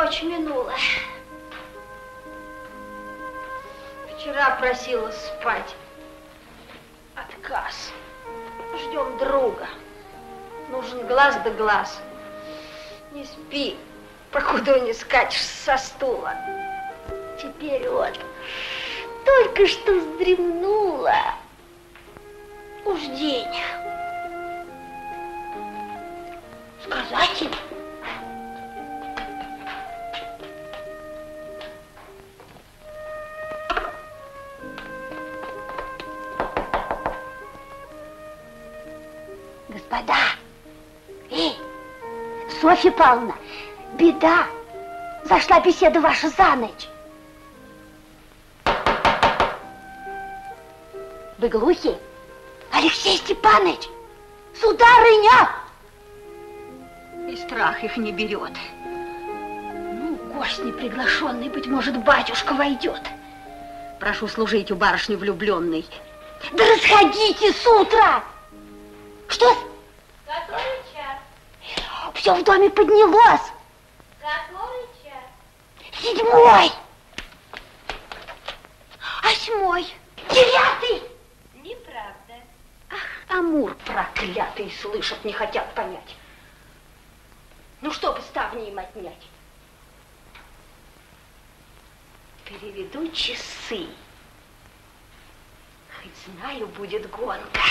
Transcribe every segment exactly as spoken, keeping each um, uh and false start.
ночь минула. Вчера просила спать. Отказ. Ждем друга. Нужен глаз да глаз. Не спи, покуда не скачешь со стула. Теперь вот только что вздремнула. Уж день. Сказать им? Господа, эй, Софья Павловна, беда. Зашла беседа ваша за ночь. Вы глухи? Алексей Степанович, сударыня! И страх их не берет. Ну, гость неприглашенный, быть может, батюшка войдет. Прошу служить у барышни влюбленной. Да расходите с утра! Что? Который час? Все в доме поднялось. Который час? Седьмой. Восьмой. Девятый. Неправда. Ах, Амур проклятый, слышат, не хотят понять. Ну, чтобы ставни им отнять. Переведу часы. Хоть знаю, будет гонка.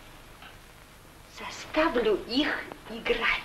Заставлю их играть.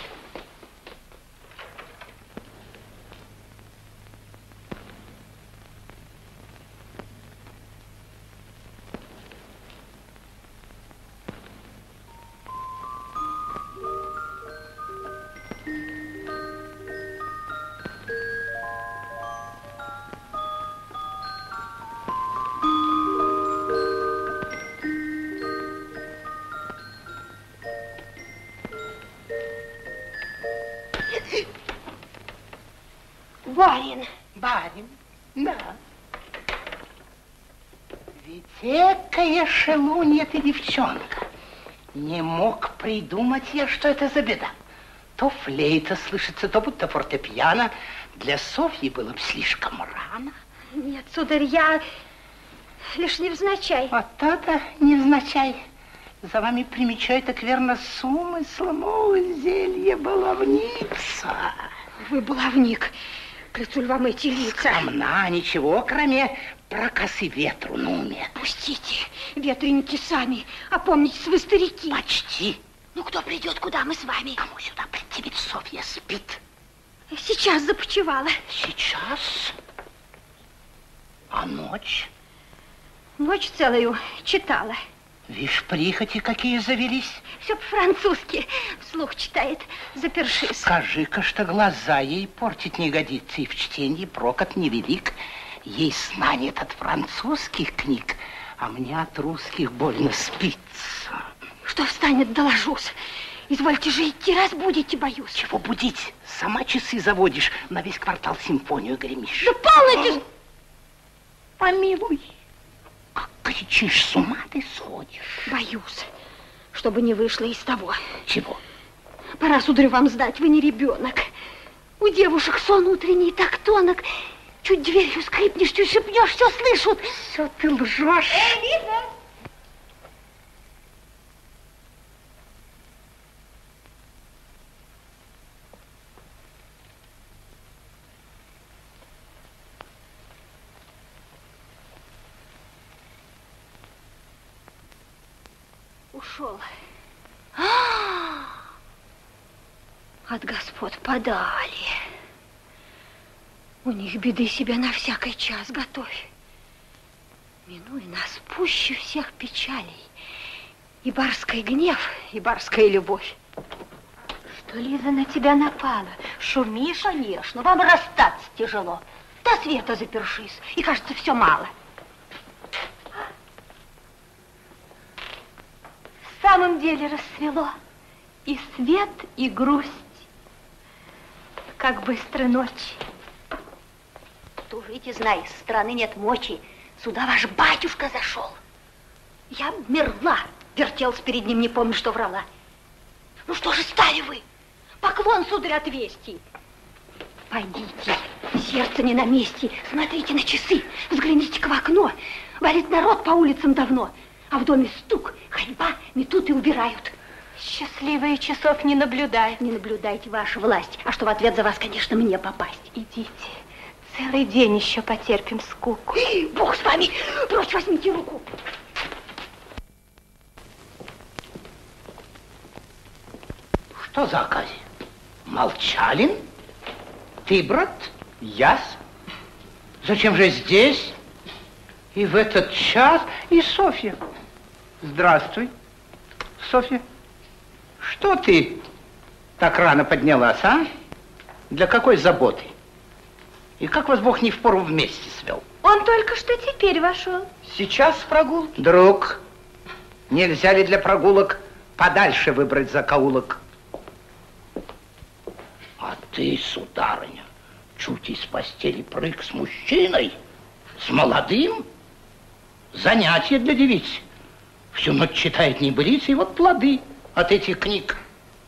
Барин. Барин, да. Ведь экая шелунья ты, девчонка. Не мог придумать я, что это за беда. То флейта слышится, то будто фортепиано. Для Софьи было бы слишком рано. Нет, сударь, я лишь невзначай. Вот то-то невзначай. За вами примечаю, так верно, с умыслом, о, зелье баловница. Вы баловник. Клянусь вам эти лица. Скромна, ничего, кроме прокосы ветру на уме. Пустите, ветреники сами, опомнитесь вы, старики. Почти. Ну, кто придет, куда мы с вами? Кому сюда прийти, ведь Софья спит. Сейчас започивала. Сейчас? А ночь? Ночь целую читала. Вишь, прихоти какие завелись. Все по-французски. Вслух читает, запершись. Скажи-ка, что глаза ей портить не годится, и в чтении прокат невелик. Ей сна нет от французских книг, а мне от русских больно спится. Что встанет, доложусь. Извольте же идти, разбудите, боюсь. Чего будить? Сама часы заводишь, на весь квартал симфонию гремишь. Да полноте! Помилуй. Как кричишь, с ума ты сходишь. Боюсь, чтобы не вышло из того. Чего? Пора, сударь, вам сдать, вы не ребенок. У девушек сон утренний так тонок. Чуть дверью скрипнешь, чуть шепнешь, все слышат. Все ты лжешь. Эй, Лиза! Ушел. От господ подали. У них беды себя на всякий час готовь. Минуй нас пуще всех печалей. И барский гнев, и барская любовь. Что Лиза на тебя напала? Шумишь, конечно, вам расстаться тяжело. До света запершись, и кажется, все мало. В самом деле расцвело и свет, и грусть. Как быстро ночь. Тужите, знай, с стороны нет мочи. Сюда ваш батюшка зашел. Я мерла, вертелась перед ним, не помню, что врала. Ну что же стали вы? Поклон, сударь, отвести. Пойдите, сердце не на месте. Смотрите на часы, взгляните-ка в окно. Валит народ по улицам давно, а в доме стук, ходьба, метут и убирают. Счастливые часов не наблюдают. Не наблюдайте, ваша власть. А что в ответ за вас, конечно, мне попасть. Идите. Целый день еще потерпим скуку. Бог с вами! Прочь возьмите руку. Что за оказия? Молчалин? Ты, брат? Я? Зачем же здесь? И в этот час? И Софья. Здравствуй, Софья. Что ты так рано поднялась, а? Для какой заботы? И как вас Бог не впору вместе свел? Он только что теперь вошел. Сейчас с прогулки. Друг, нельзя ли для прогулок подальше выбрать закоулок? А ты, сударыня, чуть из постели прыг с мужчиной, с молодым? Занятие для девиц. Всю ночь читает небылицы, и вот плоды от этих книг.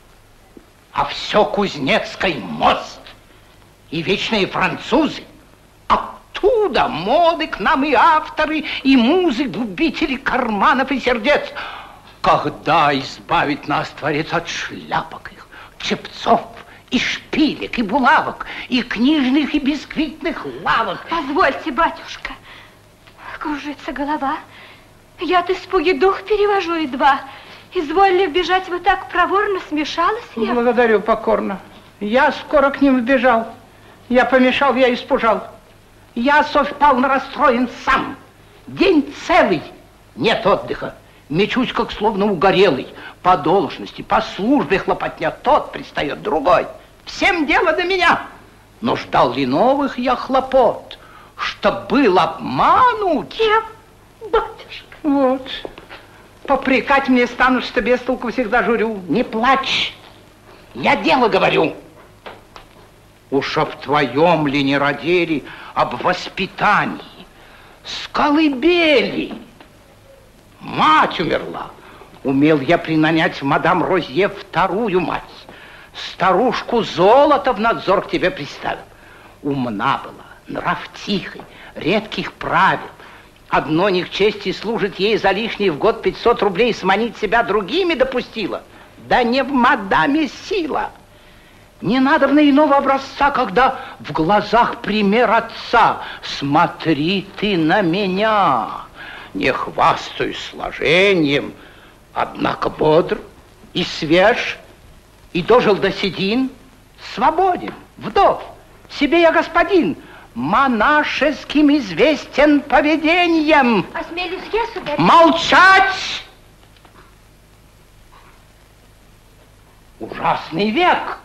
А все Кузнецкий мост и вечные французы. Оттуда моды к нам и авторы, и музы, губители карманов и сердец. Когда избавит нас Творец от шляпок их, чепцов, и шпилек, и булавок, и книжных, и бисквитных лавок? Позвольте, батюшка, кружится голова. Я от испуги дух перевожу едва. Изволили бежать, вы так проворно, смешалась я. Благодарю покорно. Я скоро к ним вбежал. Я помешал, я испужал. Я, Софь Павловна, расстроен сам. День целый, нет отдыха. Мечусь, как словно угорелый. По должности, по службе хлопотня. Тот пристает, другой. Всем дело до меня. Но ждал ли новых я хлопот, чтоб был обманут? Кем, батюшка? Вот. Попрекать мне станут, что без толку всегда журю. Не плачь. Я дело говорю. Уж об твоем ли не родили, об воспитании. С колыбели. Мать умерла. Умел я принанять в мадам Розье вторую мать. Старушку золото в надзор к тебе приставил. Умна была, нрав тихий, редких правил. Одно не к чести служит ей за лишние в год пятьсот рублей, сманить себя другими допустила. Да не в мадаме сила. Не надо на иного образца, когда в глазах пример отца. Смотри ты на меня. Не хвастаюсь сложением, однако бодр и свеж, и дожил до седин, свободен, вдов, себе я господин, монашеским известен поведением. Осмелюсь я, сударь. Молчать! Ужасный век.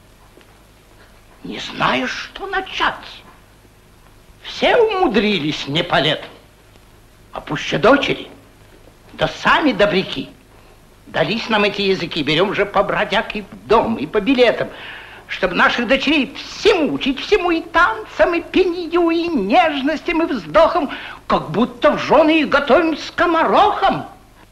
Не знаешь, что начать. Все умудрились не по лету. А пуще дочери, да сами добряки. Дались нам эти языки, берем же по бродяг и в дом, и по билетам, чтобы наших дочерей всему учить, всему и танцам, и пенью, и нежностям, и вздохам, как будто в жены их готовим скоморохом.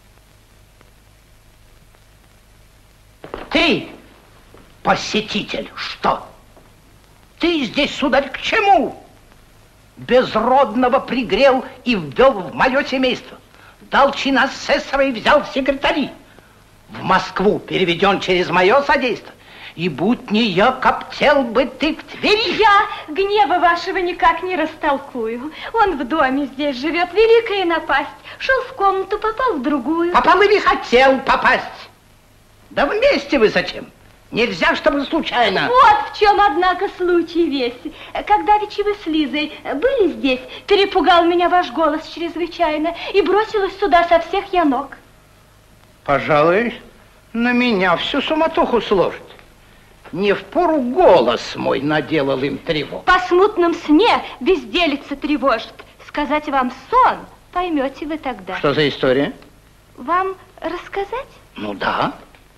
Ты, посетитель, что? Ты здесь, сударь, к чему? Безродного пригрел и ввел в мое семейство. Дал чин асессора и взял в секретари. В Москву переведен через мое содействие. И будь не я, коптел бы ты в Твери. Я гнева вашего никак не растолкую. Он в доме здесь живет, великая напасть. Шел в комнату, попал в другую. Попал или хотел попасть? Да вместе вы зачем? Нельзя, чтобы случайно. Вот в чем, однако, случай весь. Когда ведь вы с Лизой были здесь, перепугал меня ваш голос чрезвычайно, и бросилась сюда со всех я ног. Пожалуй, на меня всю суматоху сложит. Не впору голос мой наделал им тревогу. По смутном сне безделица тревожит. Сказать вам сон, поймете вы тогда. Что за история? Вам рассказать? Ну да.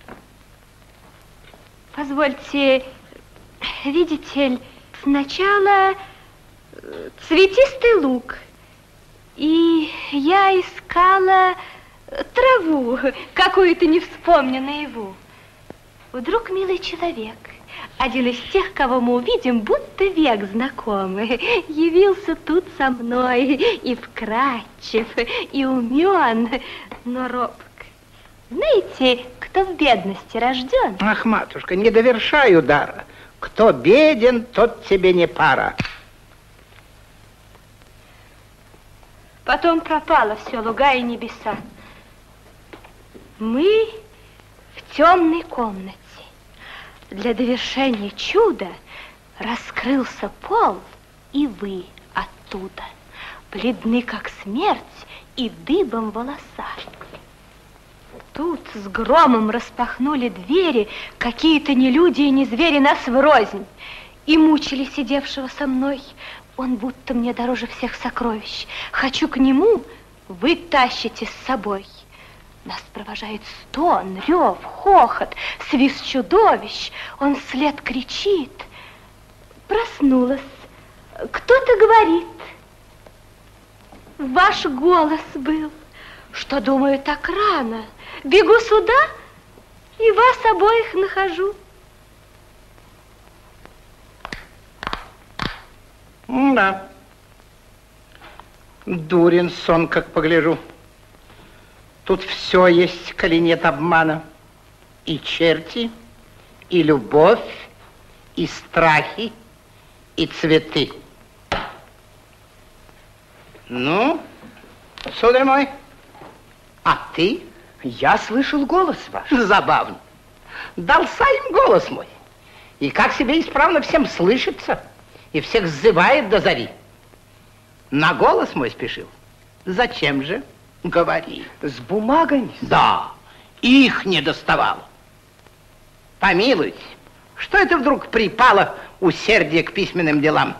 Позвольте, видите ли, сначала цветистый луг, и я искала траву, какую-то не вспомню наяву. Вдруг милый человек, один из тех, кого мы увидим, будто век знакомый, явился тут со мной, и вкрадчив, и умен, но робок. Знаете, кто в бедности рожден? Ах, матушка, не довершай удара. Кто беден, тот тебе не пара. Потом пропало все, луга и небеса. Мы в темной комнате. Для довершения чуда раскрылся пол, и вы оттуда, бледны, как смерть, и дыбом волоса. Тут с громом распахнули двери какие-то не люди и не звери нас врознь, и мучили сидевшего со мной. Он будто мне дороже всех сокровищ. Хочу к нему, вы тащите с собой. Нас провожает стон, рев, хохот, свист чудовищ. Он вслед кричит. Проснулась. Кто-то говорит. Ваш голос был. Что, думаю, так рано. Бегу сюда и вас обоих нахожу. Да. Дурен сон, как погляжу. Тут все есть, коли нет обмана. И черти, и любовь, и страхи, и цветы. Ну, сударь мой, а ты? Я слышал голос ваш. Забавно. Дался им голос мой. И как себе исправно всем слышится, и всех сзывает до зари. На голос мой спешил. Зачем же? Говори. С бумагами? Да, их не доставало. Помилуйте, что это вдруг припало усердие к письменным делам?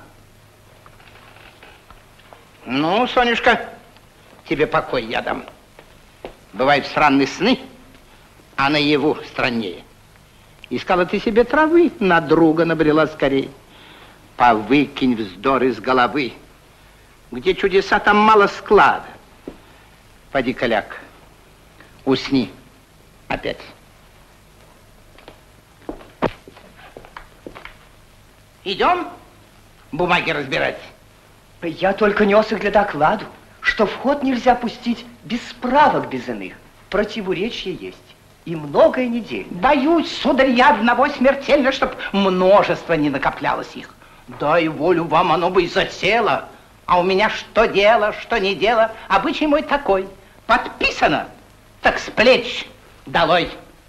Ну, Сонюшка, тебе покой я дам. Бывают странные сны, а наяву страннее. Искала ты себе травы, на друга набрела скорее. Повыкинь вздор из головы. Где чудеса, там мало склада. Поди, коляк, усни опять. Идем бумаги разбирать? Я только нес их для докладу, что в ход нельзя пустить без справок, без иных. Противоречия есть. И многое недель. Боюсь, сударь, я одного смертельно, чтоб множество не накоплялось их. Дай волю вам, оно бы и засело. А у меня что дело, что не дело, обычай мой такой. Подписано, так с плеч долой.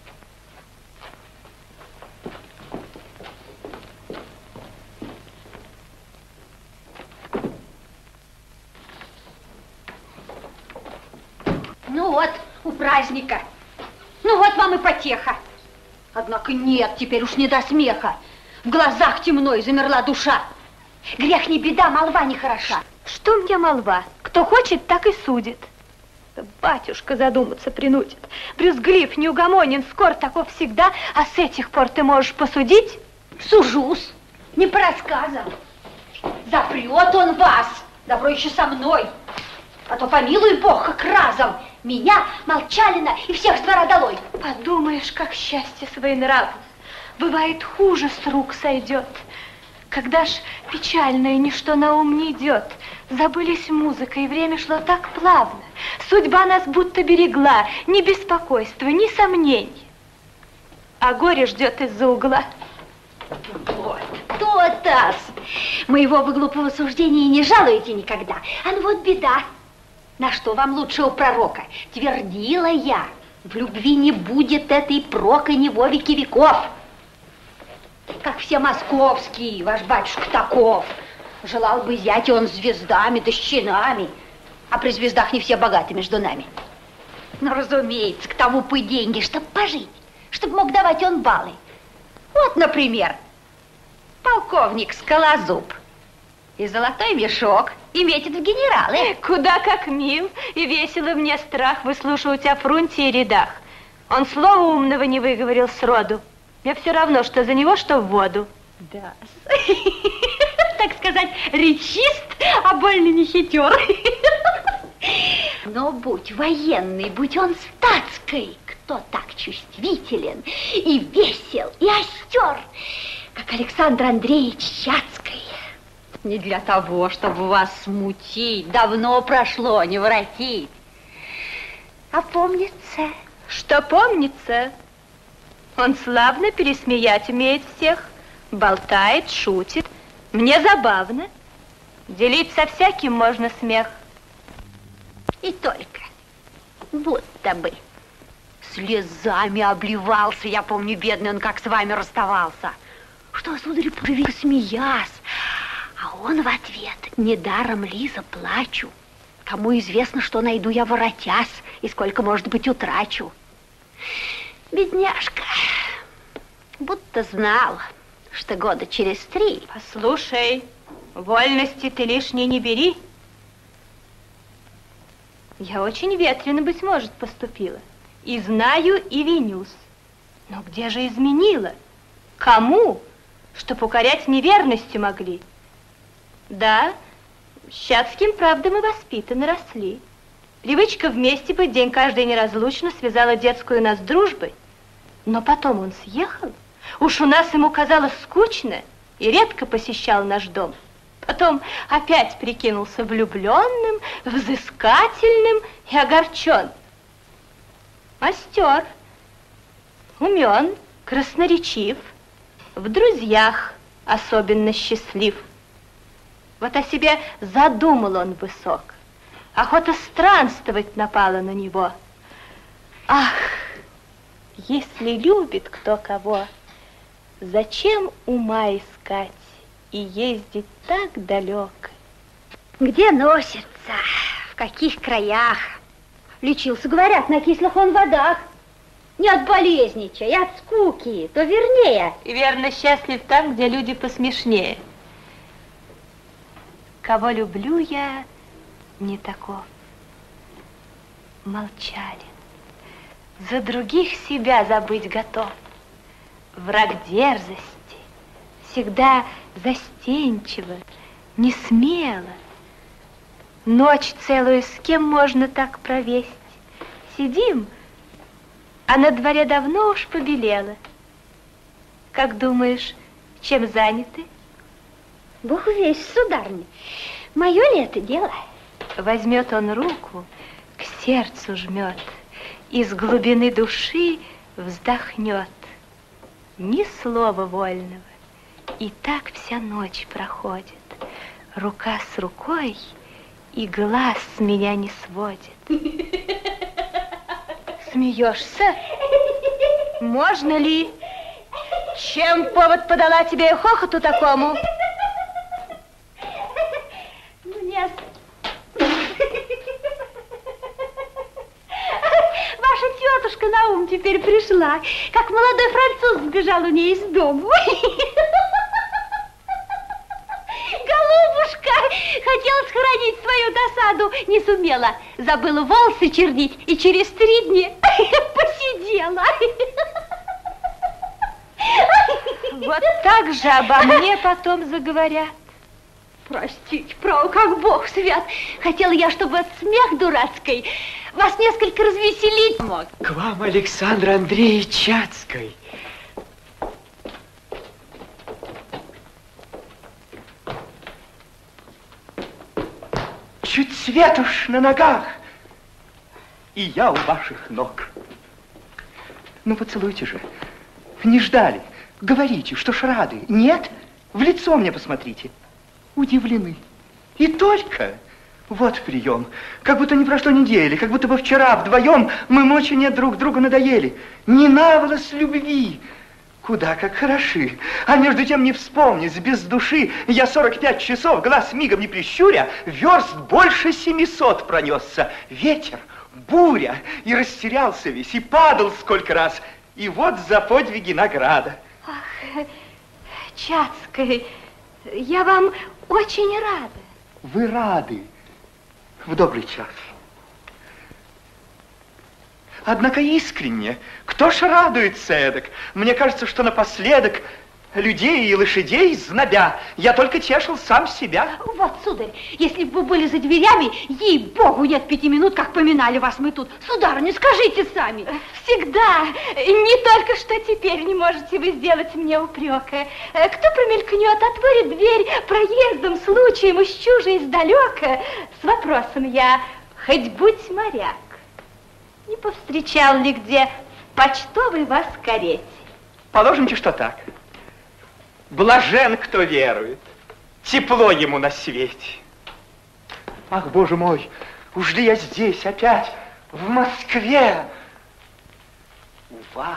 Ну вот, у праздника. Ну вот вам и потеха. Однако нет, теперь уж не до смеха. В глазах темно и замерла душа. Грех не беда, молва не хороша. Что мне молва? Кто хочет, так и судит. Батюшка задуматься принудит. Брюзглив, неугомонен, скор таков всегда, а с этих пор ты можешь посудить? Сужусь, не по рассказам. Запрет он вас, добро еще со мной. А то помилуй Бог, как разом меня, Молчалина и всех с двора долой. Подумаешь, как счастье своенравно. Бывает, хуже с рук сойдет. Когда ж печальное ничто на ум не идет, забылись музыка, и время шло так плавно. Судьба нас будто берегла, ни беспокойства, ни сомнений. А горе ждет из-за угла. Вот, то-то. Моего вы глупого суждения не жалуете никогда. А ну вот беда. На что вам лучше у пророка? Твердила я, в любви не будет этой прокани во веки веков. Как все московские, ваш батюшка таков. Желал бы зять он звездами да щенами. А при звездах не все богаты между нами. Ну, разумеется, к тому бы деньги, чтоб пожить, чтоб мог давать он баллы. Вот, например, полковник Скалозуб. И золотой мешок, и метит в генералы. Куда как мил, и весело мне страх выслушивать о фрунте и рядах. Он слова умного не выговорил сроду. Мне все равно, что за него, что в воду. Да. Так сказать, речист, а больно не хитер. Но будь военный, будь он статской, кто кто так чувствителен и весел, и остер, как Александр Андреевич Чацкий. Не для того, чтобы вас смутить, давно прошло, не воротить. А помнится? Что помнится? Он славно пересмеять умеет всех, болтает, шутит. Мне забавно. Делить со всяким можно смех. И только, будто бы. Слезами обливался, я помню, бедный он, как с вами расставался. Что, сударь, поживи, смеясь. А он в ответ: недаром, Лиза, плачу. Кому известно, что найду я воротясь, и сколько, может быть, утрачу. Бедняжка, будто знал, что года через три... Послушай, вольности ты лишней не бери. Я очень ветрено, быть может, поступила. И знаю, и винюсь. Но где же изменила? Кому? Чтоб укорять неверностью могли. Да, с Чацким, правда, мы воспитаны, росли. Привычка вместе быть день каждый неразлучно связала детскую нас дружбой. Но потом он съехал. Уж у нас ему казалось скучно и редко посещал наш дом. Потом опять прикинулся влюбленным, взыскательным и огорчен. Остер, умен, красноречив, в друзьях особенно счастлив. Вот о себе задумал он высок. Охота странствовать напала на него. Ах, если любит кто кого, зачем ума искать и ездить так далеко? Где носится, в каких краях? Лечился, говорят, на кислых он водах. Не от болезничай, а от скуки, то вернее. И верно счастлив там, где люди посмешнее. Кого люблю я, не таков. Молчален, за других себя забыть готов. Враг дерзости, всегда застенчиво, не смело. Ночь целую с кем можно так провесть? Сидим, а на дворе давно уж побелело. Как думаешь, чем заняты? Бог весть, сударыня, мое ли это дело? Возьмет он руку, к сердцу жмет, из глубины души вздохнет. Ни слова вольного, и так вся ночь проходит. Рука с рукой, и глаз с меня не сводит. Смеешься? Можно ли? Чем повод подала тебе хохоту такому? Мне... Ваша тетушка на ум теперь пришла, как молодой француз сбежал у нее из дома. Голубушка хотела сохранить свою досаду, не сумела. Забыла волосы чернить и через три дня посидела. Вот так же обо мне потом заговорят. Простите, право, как Бог свят. Хотела я, чтобы от смех дурацкой вас несколько развеселить мог. К вам, Александр Андреевич Чацкий. Чуть свет уж на ногах, и я у ваших ног. Ну, поцелуйте же. Не ждали. Говорите, что ж рады. Нет? В лицо мне посмотрите. Удивлены. И только. Вот прием. Как будто не прошло недели, как будто бы вчера вдвоем мы мочи друг другу надоели. Не наволос любви. Куда как хороши. А между тем не вспомнить, без души я сорок пять часов, глаз мигом не прищуря, верст больше семисот пронесся. Ветер, буря, и растерялся весь, и падал сколько раз. И вот за подвиги награда. Ах, Чацкий, я вам очень рада. Вы рады. В добрый час. Однако искренне, кто ж радуется эдак? Мне кажется, что напоследок людей и лошадей знобя. Я только тешил сам себя. Вот, сударь, если бы вы были за дверями, ей-богу, нет пяти минут, как поминали вас мы тут. Сударыня, скажите сами. Всегда. Не только что теперь не можете вы сделать мне упрека. Кто промелькнет, отворит дверь проездом, случаем, из чужа, издалека, с вопросом я, хоть будь моряк, не повстречал ли где в почтовой вас карете? Положимте, что так. Блажен, кто верует. Тепло ему на свете. Ах, Боже мой, уж ли я здесь опять, в Москве, у вас?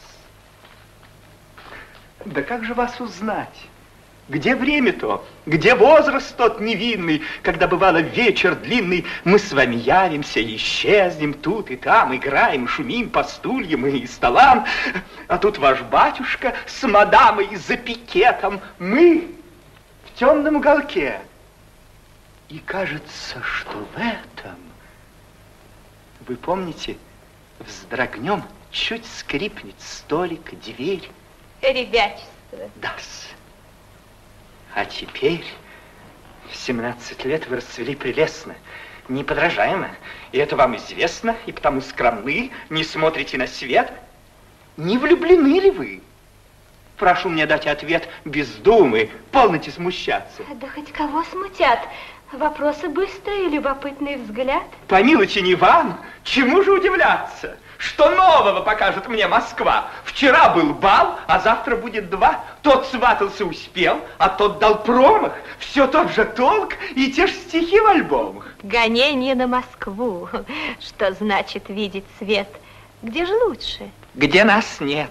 Да как же вас узнать? Где время-то? Где возраст тот невинный, когда бывало вечер длинный, мы с вами явимся и исчезнем тут и там, играем, шумим по стульям и столам, а тут ваш батюшка с мадамой за пикетом, мы в темном уголке. И кажется, что в этом, вы помните, вздрогнем, чуть скрипнет столик, дверь. Ребячество. Да-с. А теперь, в семнадцать лет вы расцвели прелестно, неподражаемо. И это вам известно, и потому скромны, не смотрите на свет. Не влюблены ли вы? Прошу мне дать ответ без думы, полноте смущаться. Да хоть кого смутят. Вопросы быстрые, любопытный взгляд. Помилуйте, не вам, чему же удивляться? Что нового покажет мне Москва? Вчера был бал, а завтра будет два. Тот сватался успел, а тот дал промах. Все тот же толк и те же стихи в альбомах. Гонение на Москву. Что значит видеть свет? Где же лучше? Где нас нет.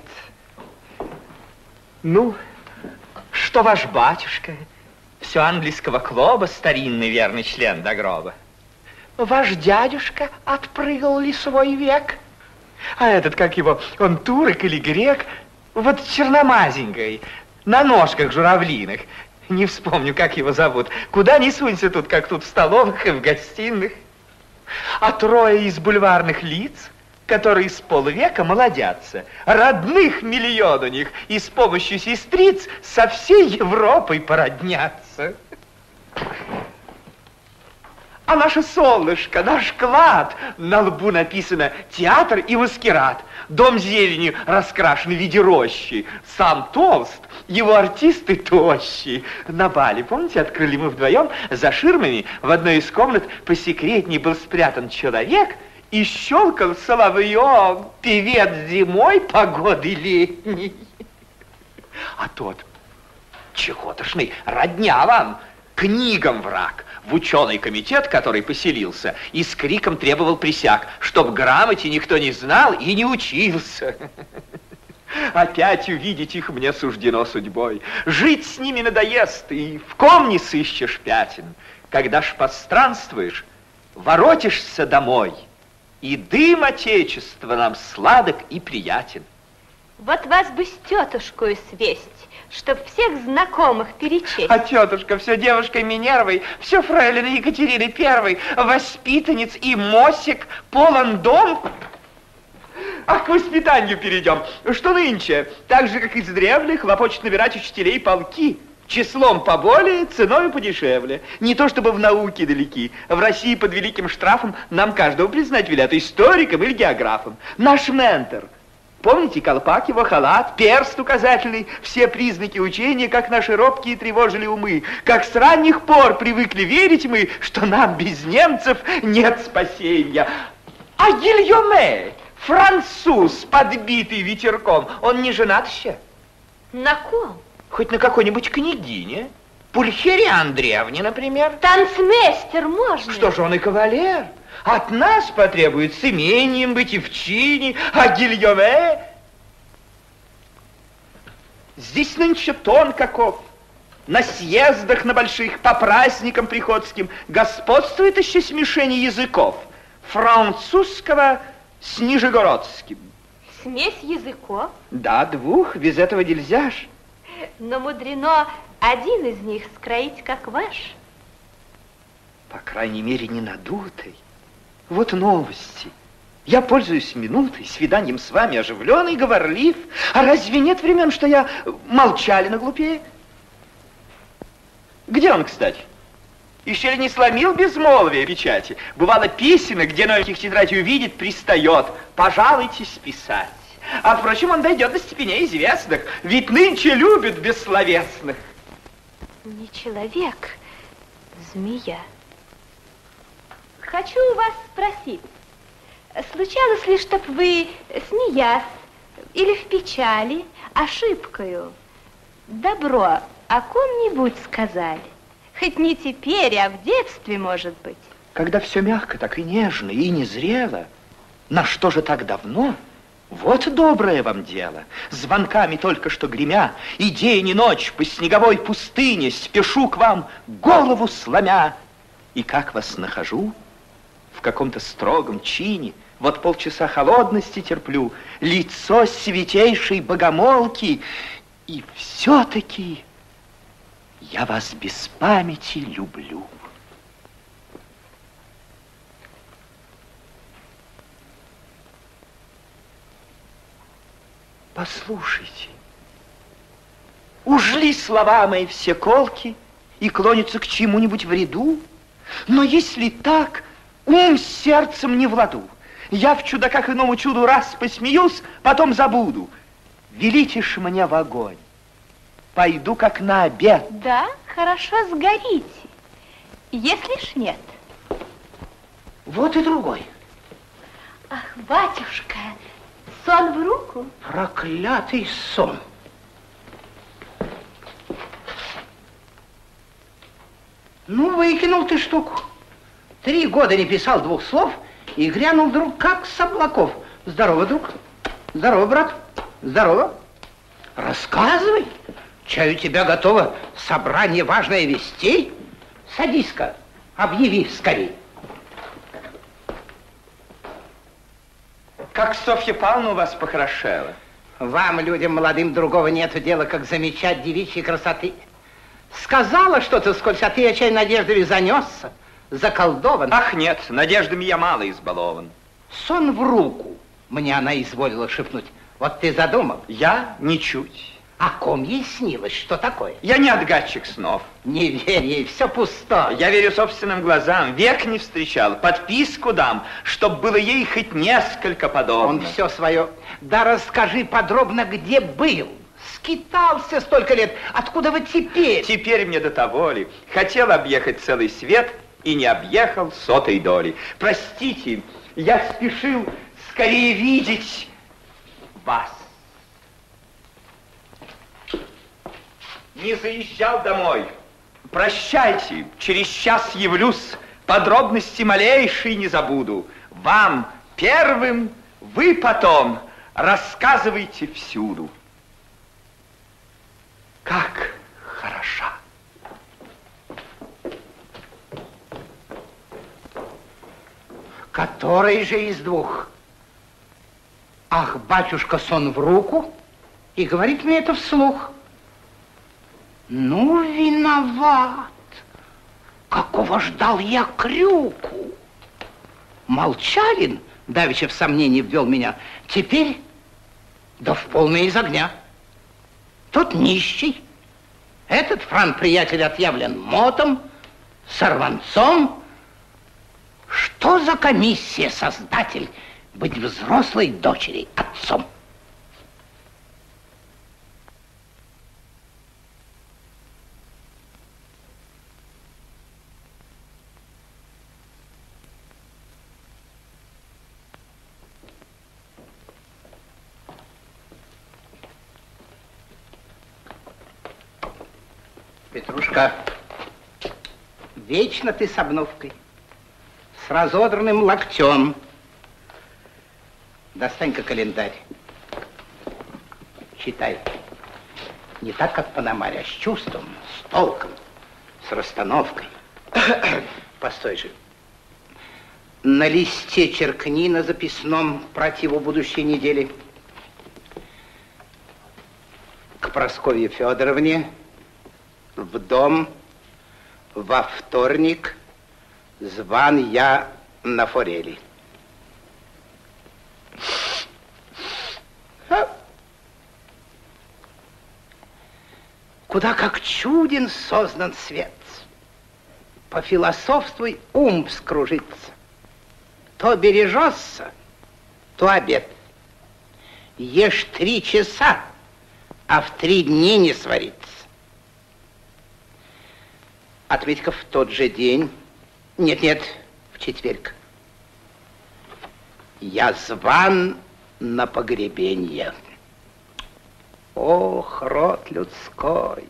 Ну, что ваш батюшка? Все английского клуба, старинный верный член до гроба. Ваш дядюшка отпрыгал ли свой век? А этот, как его, он турок или грек? Вот черномазенькой, на ножках журавлиных. Не вспомню, как его зовут. Куда ни сунься тут, как тут в столовых и в гостиных. А трое из бульварных лиц, которые с полвека молодятся. Родных миллион у них, и с помощью сестриц со всей Европой породнятся. А наше солнышко, наш клад, на лбу написано «Театр и маскирад». Дом зеленью раскрашен в виде рощи. Сам толст, его артисты тощие. На бале, помните, открыли мы вдвоем за ширмами. В одной из комнат посекретней был спрятан человек и щелкал соловьем. Певец зимой, погоды летней. А тот чехотошный, родня вам, книгам враг. В ученый комитет, который поселился, и с криком требовал присяг, чтоб грамоте никто не знал и не учился. Опять увидеть их мне суждено судьбой. Жить с ними надоест, и в ком не сыщешь пятен. Когда ж постранствуешь, воротишься домой, и дым отечества нам сладок и приятен. Вот вас бы с тетушкой свесть, чтоб всех знакомых перечесть. А тетушка все девушкой Минервой, все фрейлины Екатерины Первой, воспитанниц и мосик, полон дом. А к воспитанию перейдем. Что нынче? Так же, как издревле, хлопочет набирать учителей полки. Числом поболее, ценой подешевле. Не то чтобы в науке далеки. В России под великим штрафом нам каждого признать велят историком или географом. Наш ментор. Помните, колпак его, халат, перст указательный, все признаки учения, как наши робкие тревожили умы, как с ранних пор привыкли верить мы, что нам без немцев нет спасения. А Гильоме, француз, подбитый ветерком, он не женат еще? На ком? Хоть на какой-нибудь княгине. Пульхерии Андреевне, например. Танцмейстер можно? Что же он и кавалер? От нас потребует с имением быть и в чине, а Гильоме... Здесь нынче тон каков. На съездах на больших, по праздникам приходским господствует еще смешение языков. Французского с нижегородским. Смесь языков? Да, двух, без этого нельзя ж. Но мудрено один из них скроить, как ваш. По крайней мере, не надутый. Вот новости. Я пользуюсь минутой, свиданием с вами оживленный, говорлив. А разве нет времен, что я молчалина глупее? Где он, кстати? Еще ли не сломил безмолвие печати? Бывало письма, где новеньких тетрадей увидит, пристает. Пожалуйтесь писать. А, впрочем, он дойдет до степеней известных, ведь нынче любят бессловесных. Не человек, змея. Хочу у вас спросить, случалось ли, чтоб вы, смеясь или в печали, ошибкою, добро о ком-нибудь сказали? Хоть не теперь, а в детстве, может быть. Когда все мягко, так и нежно, и незрело, на что же так давно? Вот доброе вам дело. Звонками только что гремя, и день, и ночь по снеговой пустыне спешу к вам, голову сломя. И как вас нахожу? В каком-то строгом чине, вот полчаса холодности терплю, лицо святейшей богомолки, и все-таки я вас без памяти люблю. Послушайте, уж ли слова мои все колки и клонятся к чему-нибудь вреду? Но если так, ум с сердцем не в ладу. Я в чудаках иному чуду раз посмеюсь, потом забуду. Велите ж мне в огонь. Пойду как на обед. Да, хорошо, сгорите. Если ж нет. Вот и другой. Ах, батюшка, сон в руку? Проклятый сон. Ну, выкинул ты штуку. Три года не писал двух слов и грянул вдруг как с облаков. Здорово, друг. Здорово, брат. Здорово. Рассказывай. Чай у тебя готово собрание важное вестей. Садись-ка, объяви скорей. Как Софья Павловна у вас похорошела. Вам, людям молодым, другого нету дела, как замечать девичьей красоты. Сказала что-то скользь, а ты, я чай, надеждами занесся, заколдован. Ах, нет, надеждами я мало избалован. Сон в руку, мне она изволила шепнуть. Вот ты задумал? Я ничуть. О ком ей снилось? Что такое? Я не отгадчик снов. Не верь ей, все пустое. Я верю собственным глазам, век не встречал. Подписку дам, чтоб было ей хоть несколько подобно. Он все свое. Да расскажи подробно, где был. Скитался столько лет. Откуда вы теперь? Теперь мне до того ли. Хотел объехать целый свет и не объехал сотой доли. Простите, я спешил скорее видеть вас. Не заезжал домой. Прощайте, через час явлюсь, подробности малейшие не забуду. Вам первым, вы потом рассказывайте всюду. Как хороша. Который же из двух? Ах, батюшка, сон в руку, и говорит мне это вслух. Ну, виноват. Какого ждал я крюку? Молчалин давеча в сомнение ввел меня. Теперь, да в полное из огня. Тот нищий, этот фран-приятель отъявлен мотом, сорванцом. Что за комиссия, создатель, быть взрослой дочери отцом? Петрушка, вечно ты с обновкой, с разодранным локтем. Достань-ка календарь. Читай. Не так, как Пономарь, а с чувством, с толком, с расстановкой. Постой же. На листе черкни на записном противу будущей недели. К Прасковье Федоровне в дом во вторник зван я на форели. куда как чуден создан свет. Пофилософствуй, ум вскружится. То бережется, то обед. Ешь три часа, а в три дни не сварится. Ответь-ка в тот же день, нет-нет, в четверг, я зван на погребенье. Ох, род людской!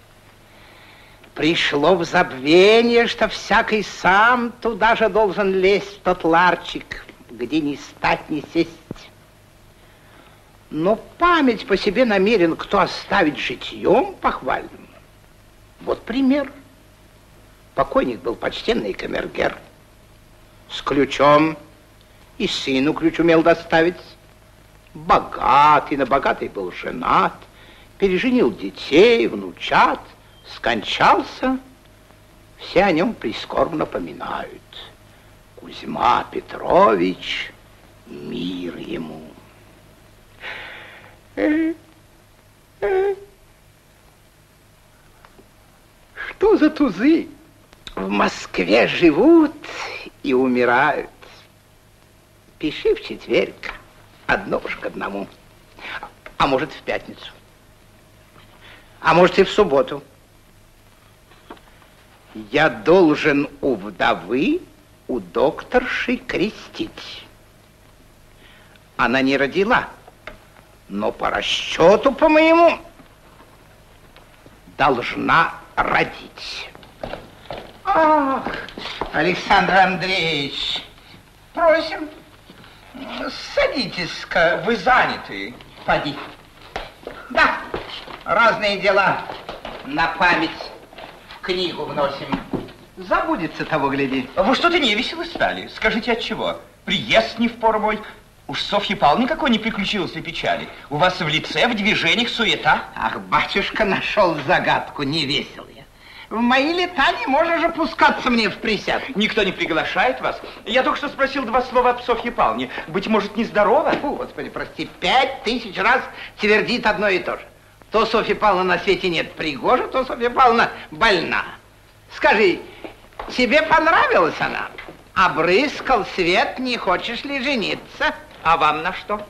Пришло в забвение, что всякий сам туда же должен лезть, в тот ларчик, где ни стать, ни сесть. Но память по себе намерен, кто оставить житьем похвальным. Вот пример. Покойник был почтенный камергер. С ключом, и сыну ключ умел доставить. Богатый, на богатый был женат, переженил детей, внучат, скончался, все о нем прискорбно поминают. Кузьма Петрович, мир ему. Что за тузы? В Москве живут и умирают. Пиши в четверг, одно уж к одному. А может, в пятницу. А может, и в субботу. Я должен у вдовы, у докторши крестить. Она не родила, но по расчету, по моему, должна родить. Ах, Александр Андреевич, просим, садитесь-ка. Вы заняты. Поди. Да, разные дела на память в книгу вносим. Забудется того, гляди. Вы что-то невеселы стали. Скажите, от чего? Приезд не в пору мой. Уж Софье Павловне никакой не приключилось ли печали? У вас в лице, в движениях суета. Ах, батюшка, нашел загадку невеселая. В мои лета не можешь же пускаться мне в присяд. Никто не приглашает вас. Я только что спросил два слова об Софье Павловне. Быть может, нездорова? Фу, Господи, прости, пять тысяч раз твердит одно и то же. То Софья Павловна на свете нет пригожа, то Софья Павловна больна. Скажи, тебе понравилась она? Обрыскал свет, не хочешь ли жениться? А вам на что?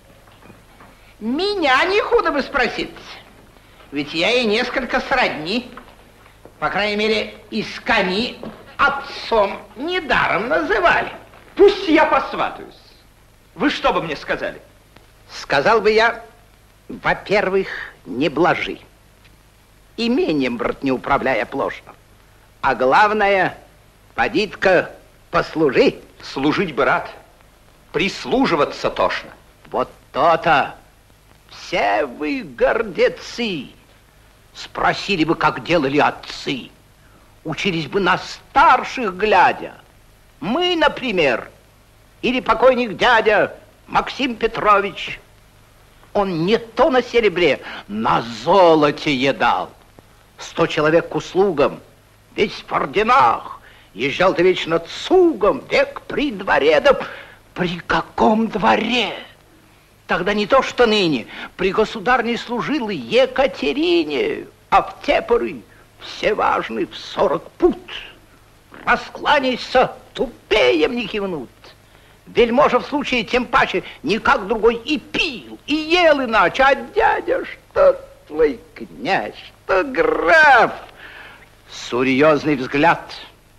Меня не худо бы спросить. Ведь я ей несколько сродни. По крайней мере, из кони отцом недаром называли. Пусть я посватаюсь. Вы что бы мне сказали? Сказал бы я, во-первых, не блажи. Имением, брат, не управляя плошно. А главное, поди-ка послужи. Служить бы рад. Прислуживаться тошно. Вот то-то. Все вы гордецы. Спросили бы, как делали отцы. Учились бы на старших глядя. Мы, например, или покойник дядя Максим Петрович. Он не то на серебре, на золоте едал. Сто человек к услугам, весь в орденах. Езжал-то вечно цугом, век при дворе, да при каком дворе? Тогда не то, что ныне, при государне служил Екатерине, а в те поры все важны в сорок пут. Раскланяйся, тупеем не кивнут. Вельможа в случае тем паче никак другой и пил, и ел иначе, а дядя, что твой князь, что граф. Серьезный взгляд,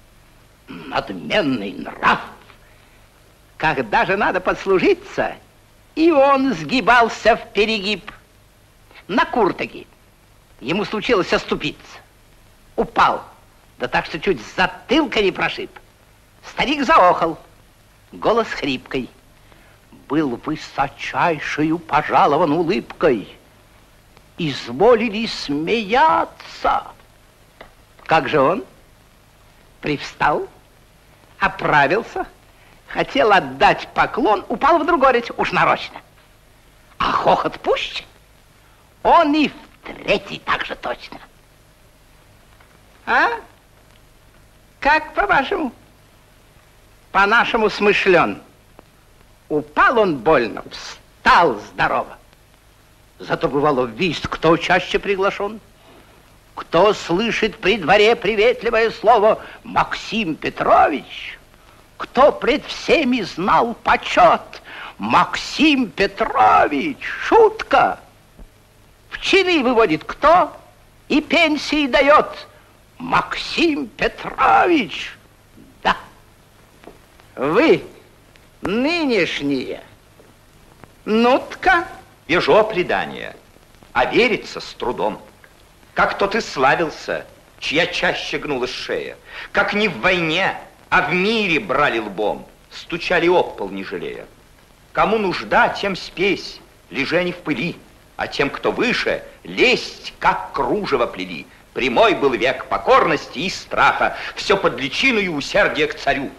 надменный нрав. Когда же надо подслужиться, и он сгибался в перегиб. На куртаге ему случилось оступиться. Упал, да так, что чуть затылка не прошиб. Старик заохал, голос хрипкой. Был высочайшую пожалован улыбкой. Изволили смеяться. Как же он? Привстал, оправился, хотел отдать поклон, упал в другой, уж нарочно. А хохот пуще. Он и в третий так же точно. А? Как по-вашему? По-нашему смышлен. Упал он больно, встал здорово. Зато бывало вист, кто чаще приглашен. Кто слышит при дворе приветливое слово Максим Петрович? Кто пред всеми знал почет? Максим Петрович, шутка. В чины выводит кто? И пенсии дает. Максим Петрович. Да. Вы нынешние. Ну-тка. Вижу предание, а верится с трудом. Как тот и славился, чья чаще гнулась шея. Как не в войне, а в мире брали лбом, стучали об пол, не жалея. Кому нужда, тем спесь, лежа не в пыли, а тем, кто выше, лесть, как кружево плели. Прямой был век покорности и страха, все под личиною усердия к царю.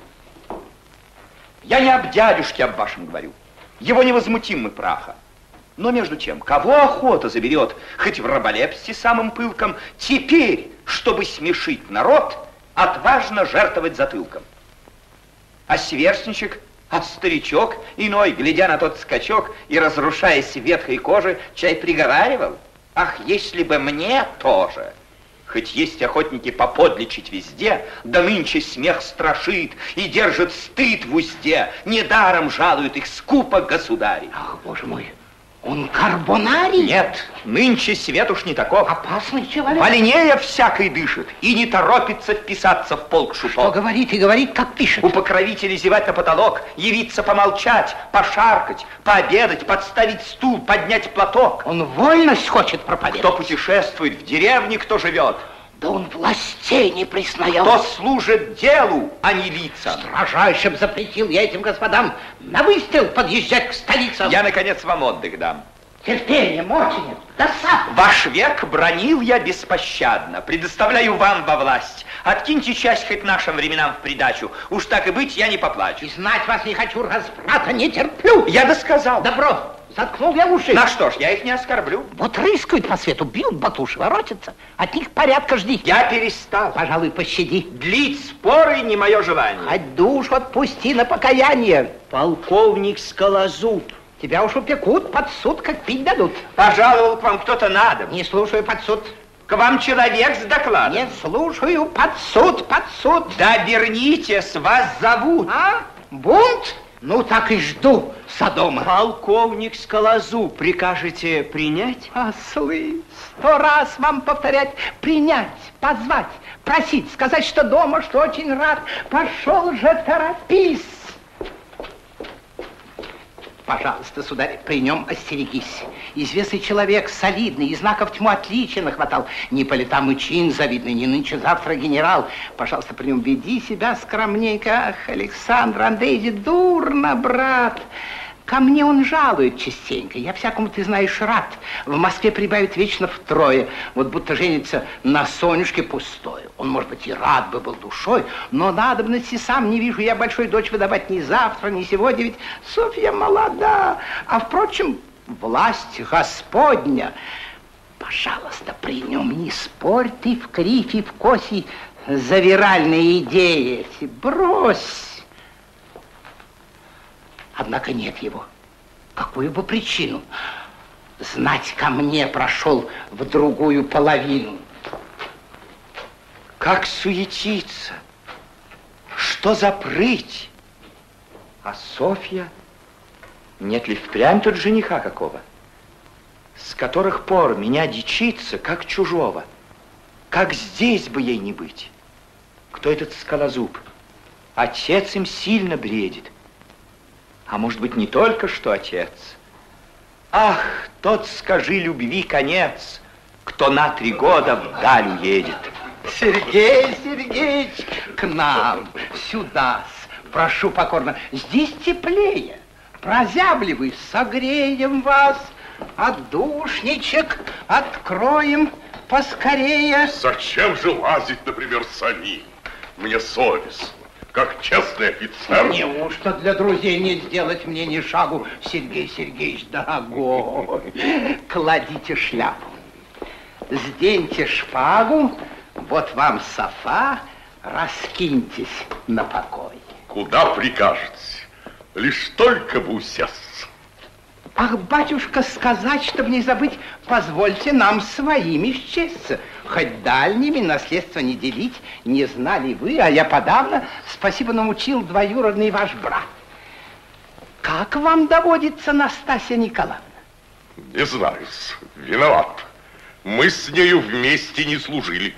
Я не об дядюшке об вашем говорю, его невозмутим мы праха. Но между тем, кого охота заберет, хоть в раболепстве самым пылком, теперь, чтобы смешить народ, отважно жертвовать затылком. А сверстничек, а старичок иной, глядя на тот скачок и разрушаясь ветхой кожи, чай приговаривал: ах, если бы мне тоже. Хоть есть охотники поподличить везде, да нынче смех страшит и держит стыд в узде, недаром жалуют их скупо государи. Ах, боже мой, он карбонарий? Нет, нынче свет уж не таков. Опасный человек. Вольнее всякой дышит и не торопится вписаться в полк шутов. Что говорит и говорит, как пишет. У покровителей зевать на потолок, явиться помолчать, пошаркать, пообедать, подставить стул, поднять платок. Он вольность хочет проповедовать. Кто путешествует в деревне, кто живет. Да он властей не признаёт. Кто служит делу, а не лицам. Строжайше б запретил я этим господам на выстрел подъезжать к столицам. Я, наконец, вам отдых дам. Терпение, моченец, досад. Ваш век бранил я беспощадно, предоставляю вам во власть. Откиньте часть хоть нашим временам в придачу. Уж так и быть, я не поплачу. И знать вас не хочу, разврата не терплю. Я досказал. Добро. Заткнул я уши. На что ж, я их не оскорблю. Вот рыскают по свету, бьют батуши, воротятся. От них порядка жди. Я перестал. Пожалуй, пощади. Длить споры не мое желание. Хоть душу отпусти на покаяние. Полковник Скалозуб. Тебя уж упекут, под суд, как пить дадут. Пожаловал к вам кто-то на дом. Не слушаю, под суд. К вам человек с докладом. Не слушаю, под суд, под суд. Да вернитесь, вас зовут. А? Бунт? Ну, так и жду Содома. Полковник Скалозуб, прикажете принять? Ослы, сто раз вам повторять, принять, позвать, просить, сказать, что дома, что очень рад. Пошел же, торопись. Пожалуйста, сударь, при нем остерегись. Известный человек, солидный, и знаков тьму отличия нахватал. Не по летам и чин завидный, не нынче-завтра генерал. Пожалуйста, при нем веди себя скромненько. Ах, Александр Андреевич, дурно, брат. Ко мне он жалует частенько. Я всякому, ты знаешь, рад. В Москве прибавит вечно втрое. Вот будто женится на Сонюшке пустой. Он, может быть, и рад бы был душой, но надобности сам не вижу. Я большой дочь выдавать ни завтра, ни сегодня, ведь Софья молода. А, впрочем, власть Господня. Пожалуйста, при нем не спорь ты в кривь и в коси завиральные идеи эти. Брось. Однако нет его. Какую бы причину? Знать, ко мне прошел в другую половину. Как суетиться? Что за прыть? А Софья? Нет ли впрямь тут жениха какого? С которых пор меня дичится, как чужого. Как здесь бы ей не быть? Кто этот Скалозуб? Отец им сильно бредит. А может быть, не только что отец. Ах, тот, скажи, любви конец, кто на три года вдаль уедет. Сергей Сергеевич, к нам, сюда, прошу покорно. Здесь теплее. Прозябли, согреем вас. Отдушничек откроем поскорее. Зачем же лазить, например, самим? Мне совестно. Как честный офицер. Неужто для друзей не сделать мне ни шагу? Сергей Сергеевич, дорогой, кладите шляпу, сденьте шпагу, вот вам софа, раскиньтесь на покой. Куда прикажете? Лишь только бы усесться. Ах, батюшка, сказать, чтобы не забыть, позвольте нам своими счастья. Хоть дальними наследство не делить, не знали вы, а я подавно, спасибо, научил двоюродный ваш брат. Как вам доводится, Настасья Николаевна? Не знаю, виноват. Мы с нею вместе не служили.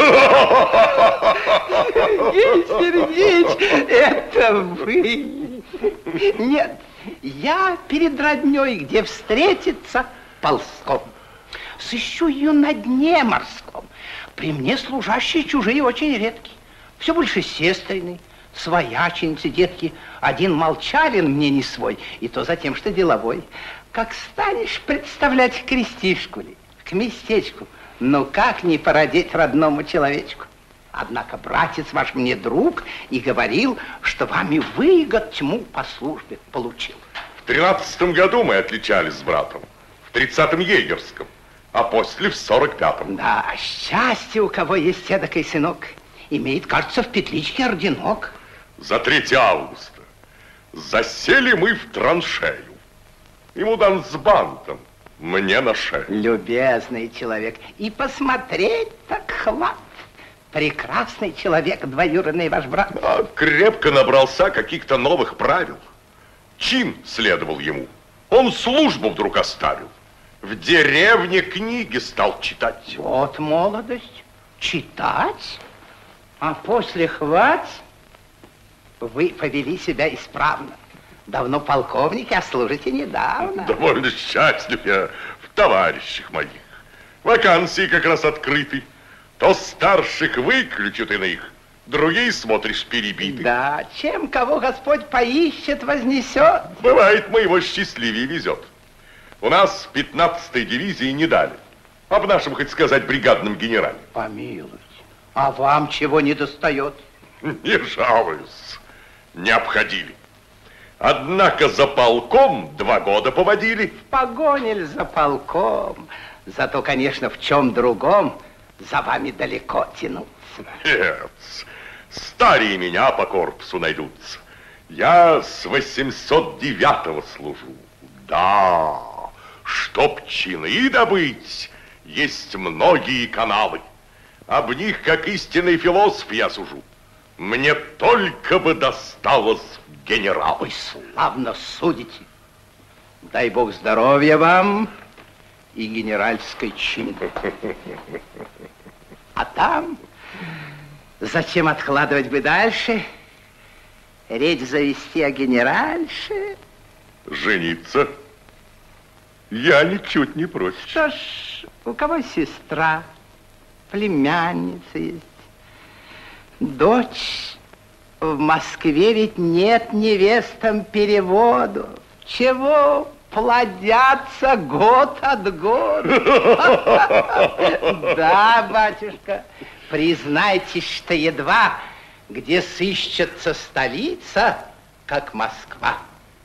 Сергей Сергеевич, это вы. Нет, я перед родней, где встретиться, ползком. Сыщу ее на дне морском. При мне служащие чужие очень редкие. Все больше сестрины, свояченицы, детки. Один молчалин мне не свой, и то за тем, что деловой. Как станешь представлять крестишку ли, к местечку, ну как не породить родному человечку? Однако братец ваш мне друг и говорил, что вами выгод тьму по службе получил. В тринадцатом году мы отличались с братом, в тридцатом егерском, а после в сорок пятом. Да, счастье, у кого есть эдакой сынок, имеет, кажется, в петличке орденок. За третьего августа засели мы в траншею. Ему дан с бантом, мне на шею. Любезный человек, и посмотреть так хват. Прекрасный человек, двоюродный ваш брат. А крепко набрался каких-то новых правил. Чин следовал ему. Он службу вдруг оставил. В деревне книги стал читать. Вот молодость. Читать? А после хвать вы повели себя исправно. Давно полковники, а служите недавно. Довольно счастлив я в товарищах моих. Вакансии как раз открыты. То старших выключат иных, другие, смотришь, перебиты. Да, чем кого Господь поищет, вознесет. Бывает, моего счастливее везет. У нас пятнадцатой дивизии не дали. Об нашем, хоть сказать, бригадном генерале. Помилуйте, а вам чего не достает? Не жалуюсь, не обходили. Однако за полком два года поводили. В погоне ль за полком? Зато, конечно, в чем другом за вами далеко тянуться. Нет, старее меня по корпусу найдутся. Я с восемьсот девятого служу. Да, чтоб чины добыть, есть многие каналы. Об них, как истинный философ, я сужу. Мне только бы досталось генерал. Ой, славно судите. Дай Бог здоровья вам и генеральской чины. А там, зачем откладывать бы дальше, речь завести о генеральше? Жениться? Я ничуть не против. Что ж, у кого сестра, племянница есть, дочь. В Москве ведь нет невестам переводу. Чего плодятся год от года? Да, батюшка, признайтесь, что едва где сыщется столица, как Москва.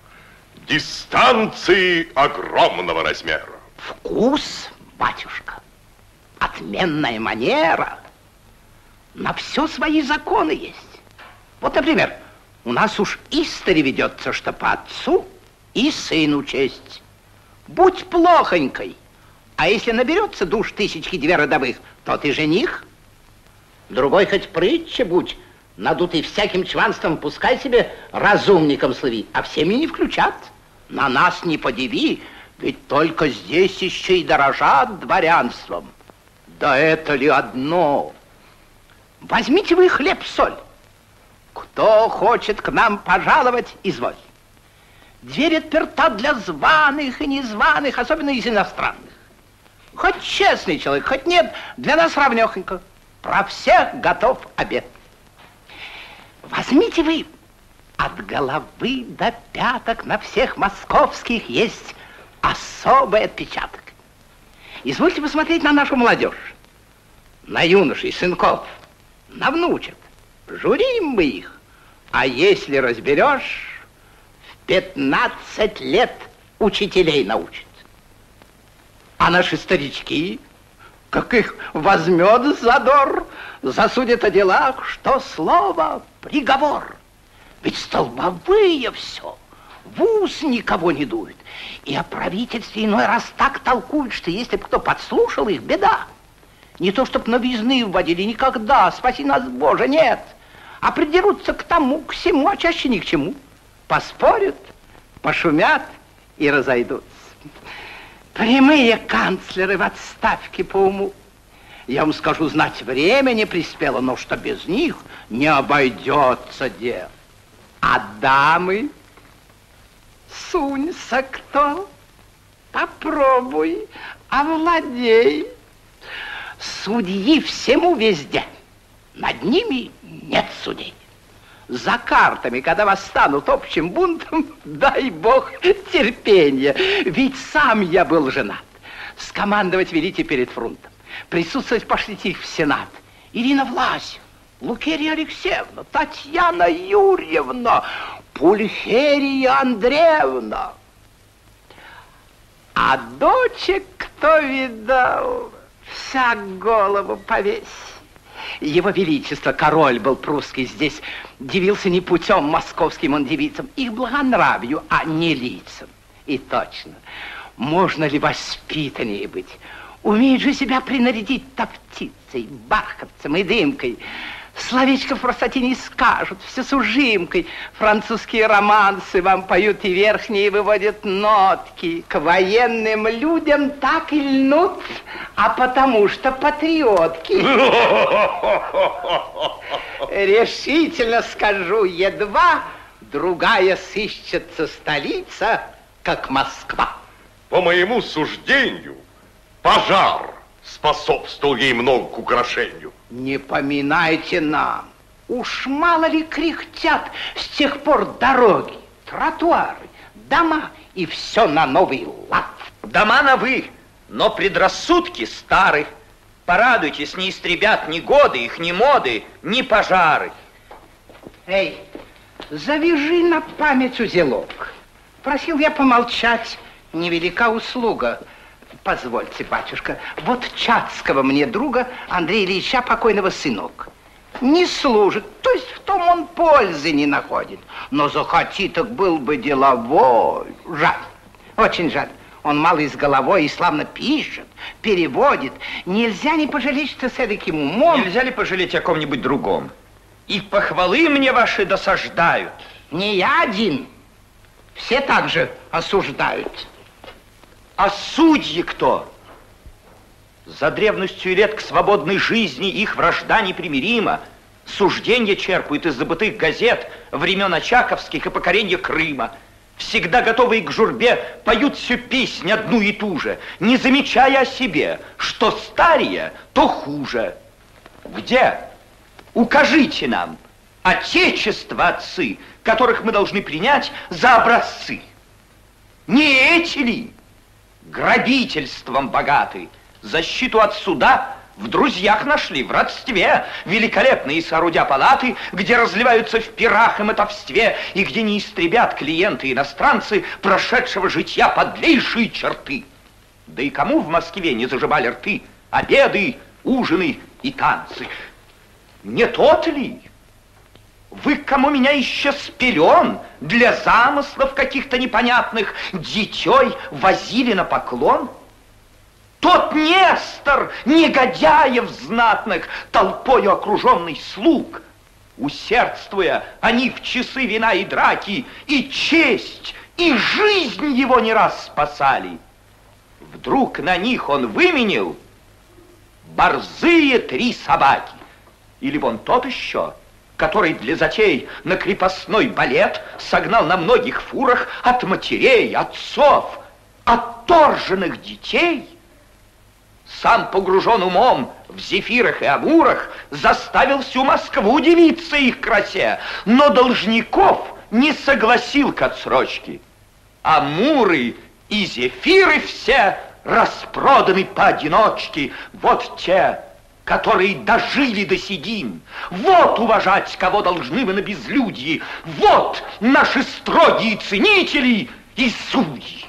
Дистанции огромного размера. Вкус, батюшка, отменная манера. На все свои законы есть. Вот, например, у нас уж истори ведется, что по отцу и сыну честь. Будь плохонькой, а если наберется душ тысячки две родовых, то ты жених. Другой хоть прытче будь, надутый всяким чванством, пускай себе разумником слави, а всеми не включат. На нас не подиви, ведь только здесь еще и дорожат дворянством. Да это ли одно? Возьмите вы хлеб-соль. Кто хочет к нам пожаловать, изволь. Дверь отперта для званых и незваных, особенно из иностранных. Хоть честный человек, хоть нет, для нас равнёхонько. Про всех готов обед. Возьмите вы, от головы до пяток на всех московских есть особый отпечаток. Извольте посмотреть на нашу молодежь, на юношей, сынков, на внучек. Журим мы их, а если разберешь, в пятнадцать лет учителей научат. А наши старички, как их возьмет задор, засудят о делах, что слово приговор. Ведь столбовые все, в ус никого не дуют. И о правительстве иной раз так толкуют, что если бы кто подслушал их, беда. Не то, чтоб новизны вводили, никогда, спаси нас, Боже, нет. А придерутся к тому, к всему, а чаще ни к чему. Поспорят, пошумят и разойдутся. Прямые канцлеры в отставке по уму. Я вам скажу, знать, время не приспело, но что без них не обойдется дело. А дамы, сунься кто, попробуй, овладей. Судьи всему везде, над ними нет судей. За картами, когда восстанут общим бунтом, дай бог терпения. Ведь сам я был женат. Скомандовать велите перед фронтом. Присутствовать пошлите их в Сенат. Ирина Власьевна, Лукерья Алексеевна, Татьяна Юрьевна, Пульхерия Андреевна. А дочек кто видал, вся голову повесь. Его Величество, король был прусский, здесь дивился не путем московским он девицам, их благонравию, а не лицам. И точно, можно ли воспитаннее быть? Умеет же себя принарядить-то птицей, бархатцем и дымкой. Словечко в простоте не скажут, все с ужимкой. Французские романсы вам поют и верхние выводят нотки. К военным людям так и льнут, а потому что патриотки. Решительно скажу, едва другая сыщется столица, как Москва. По моему суждению, пожар способствовал ей много к украшению. Не поминайте нам. Уж мало ли кряхтят с тех пор дороги, тротуары, дома и все на новый лад. Дома новы, но предрассудки стары. Порадуйтесь, не истребят ни годы их, ни моды, ни пожары. Эй, завяжи на память узелок. Просил я помолчать, невелика услуга. Позвольте, батюшка, вот Чацкого мне друга, Андрея Ильича, покойного сынок. Не служит, то есть в том он пользы не находит. Но захоти, так был бы деловой. Жаль, очень жаль. Он малый с головой и славно пишет, переводит. Нельзя не пожалеть, что с эдаким умом... Нельзя ли пожалеть о ком-нибудь другом? И похвалы мне ваши досаждают. Не я один. Все так же осуждают. А судьи кто? За древностью лет к свободной жизни их вражда непримирима. Суждения черпают из забытых газет времен Очаковских и покорения Крыма. Всегда готовые к журбе поют всю песнь одну и ту же, не замечая о себе, что старее, то хуже. Где? Укажите нам отечество отцы, которых мы должны принять за образцы. Не эти ли? Грабительством богаты, защиту от суда в друзьях нашли, в родстве, великолепные соорудя палаты, где разливаются в пирах и мотовстве, и где не истребят клиенты-иностранцы прошедшего житья подлейшие черты. Да и кому в Москве не заживали рты обеды, ужины и танцы? Не тот ли? Вы к кому меня еще сперен для замыслов каких-то непонятных дитей возили на поклон? Тот Нестор, негодяев знатных, толпою окруженный слуг, усердствуя, они в часы вина и драки и честь, и жизнь его не раз спасали. Вдруг на них он выменил борзые три собаки. Или вон тот еще, который для затей на крепостной балет согнал на многих фурах от матерей, отцов, отторженных детей, сам погружен умом в зефирах и амурах, заставил всю Москву дивиться их красе, но должников не согласил к отсрочке. Амуры и зефиры все распроданы поодиночке. Вот те, которые дожили до седин. Вот уважать, кого должны вы на безлюдье. Вот наши строгие ценители и судьи.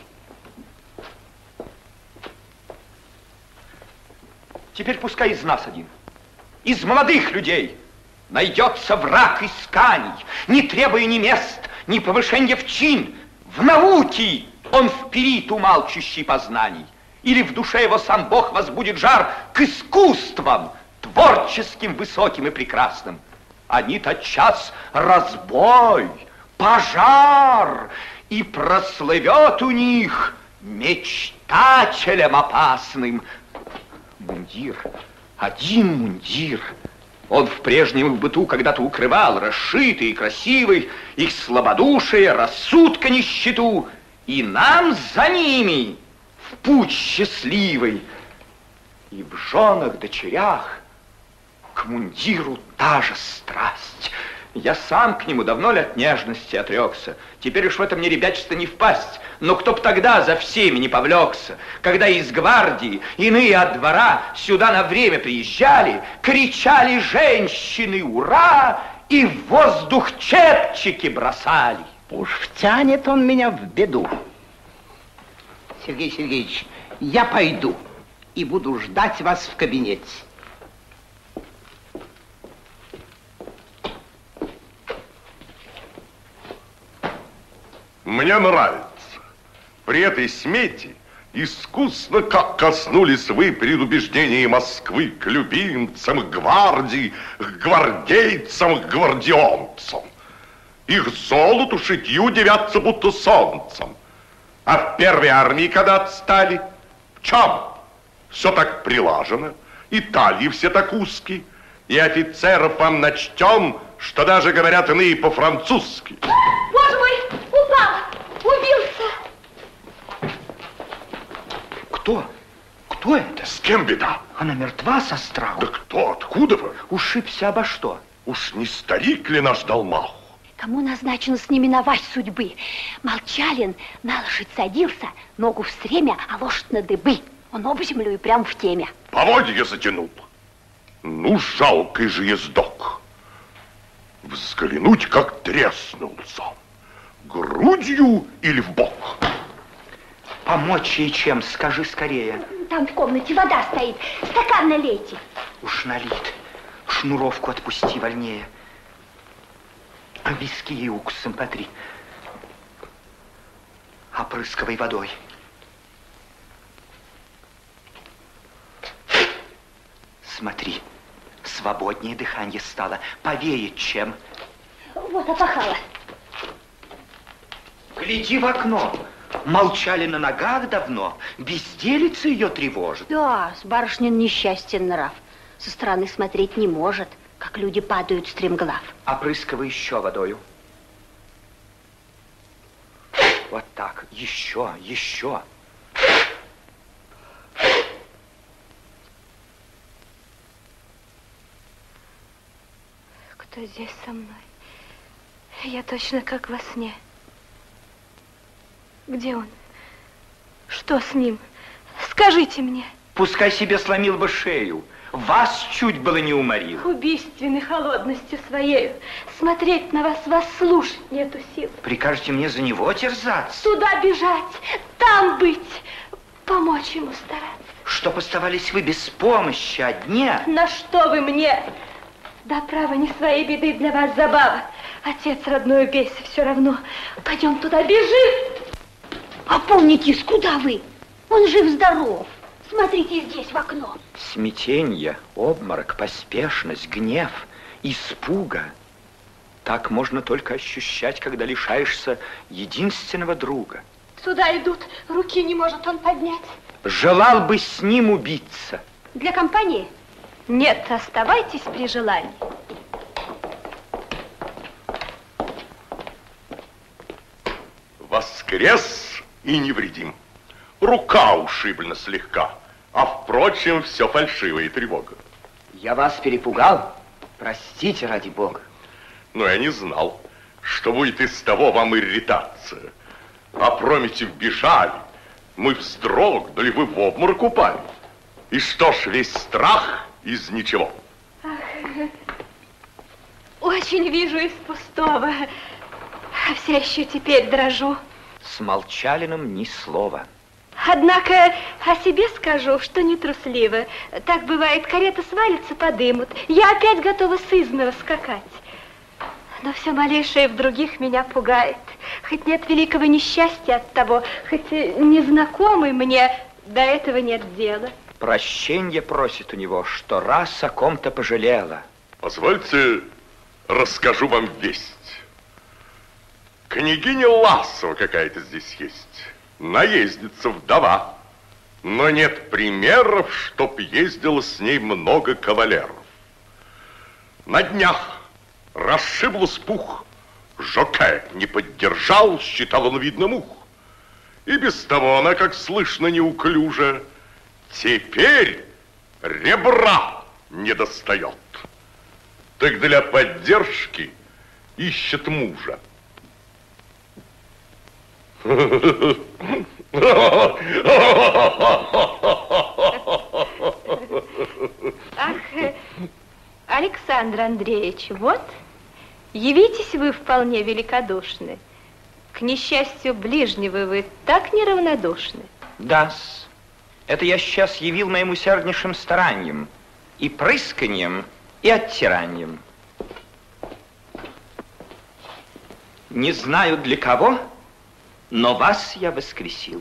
Теперь пускай из нас один, из молодых людей, найдется враг исканий, не требуя ни мест, ни повышения в чин, В науке он вперит умалчущий познаний. Или в душе его сам Бог возбудит жар к искусствам, творческим, высоким и прекрасным. Они тотчас разбой, пожар, и прослывет у них мечтателем опасным. Мундир, один мундир, он в прежнем их быту когда-то укрывал, расшитый и красивый, их слабодушие, рассудка нищету, и нам за ними в путь счастливый. И в женах, дочерях к мундиру та же страсть. Я сам к нему давно ли от нежности отрекся. Теперь уж в этом не ребячество не впасть. Но кто б тогда за всеми не повлекся, когда из гвардии, иные от двора сюда на время приезжали, кричали женщины «Ура!» и в воздух чепчики бросали. Уж втянет он меня в беду. Сергей Сергеевич, я пойду и буду ждать вас в кабинете. Мне нравится. При этой смете искусно, как коснулись вы предубеждений Москвы к любимцам гвардии, к гвардейцам, к гвардионцам. Их золоту шитью девятся будто солнцем. А в первой армии, когда отстали, в чем? Все так прилажено, и талии все так узкие, и офицеров вам начтем, что даже говорят иные по-французски. Боже мой, упала, убился. Кто? Кто это? С кем беда? Она мертва со страху. Да кто? Откуда вы? Ушибся обо что? Уж не старик ли наш Долмаху? Кому назначено с ними навасть судьбы? Молчалин на лошадь садился, ногу в стремя, а лошадь на дыбы. Он об землю и прям в теме. Поводья затянул. Ну, жалкий же ездок. Взглянуть, как треснулся. Грудью или в бок? Помочь ей чем? Скажи скорее. Там в комнате вода стоит. Стакан налейте. Уж налит. Шнуровку отпусти вольнее. А виски ей уксусом потри. Опрысковой водой. Смотри, свободнее дыхание стало. Повеет чем. Вот опахало. Гляди в окно. Молчали на ногах давно. Безделица ее тревожит. Да, с барышнин несчастен нрав. Со стороны смотреть не может, как люди падают стремглав. Опрысковай еще водою. Вот так. Еще, еще. Кто здесь со мной? Я точно как во сне. Где он? Что с ним? Скажите мне. Пускай себе сломил бы шею. Вас чуть было не уморил. Убийственной холодностью своей. Смотреть на вас, вас слушать нету сил. Прикажете мне за него терзаться? Туда бежать, там быть, помочь ему стараться. Чтоб оставались вы без помощи одни? На что вы мне? Да, право, не своей беды для вас забава. Отец родной убейся, все равно. Пойдем туда, бежим. Опомнитесь, куда вы? Он жив-здоров. Смотрите здесь, в окно. Смятенье, обморок, поспешность, гнев, испуга. Так можно только ощущать, когда лишаешься единственного друга. Сюда идут, руки не может он поднять. Желал бы с ним убиться. Для компании? Нет, оставайтесь при желании. Воскрес и невредим. Рука ушиблена слегка, а, впрочем, все фальшивая тревога. Я вас перепугал? Простите, ради бога. Но я не знал, что будет из того вам ирритация. Опрометью бежали, мы вздрогнули, вы в обморок упали. И что ж, весь страх из ничего. Ах, очень вижу из пустого, а все еще теперь дрожу. С Молчалиным ни слова. Однако о себе скажу, что не трусливо. Так бывает, карета свалится, подымут. Я опять готова сызнова скакать. Но все малейшее в других меня пугает. Хоть нет великого несчастья от того, хоть незнакомый мне, до этого нет дела. Прощенье просит у него, что раз о ком-то пожалела. Позвольте, расскажу вам весть. Княгиня Ласова какая-то здесь есть. Наездница, вдова. Но нет примеров, чтоб ездило с ней много кавалеров. На днях расшиблась пух. Жокей не поддержал, считал он, видно, мух. И без того она, как слышно, неуклюже. Теперь ребра не достает. Так для поддержки ищет мужа. Ах, Александр Андреевич, вот, явитесь вы вполне великодушны. К несчастью ближнего вы так неравнодушны. Да-с, это я сейчас явил моим усерднейшим старанием, и прысканьем, и оттиранием. Не знаю для кого, но вас я воскресил.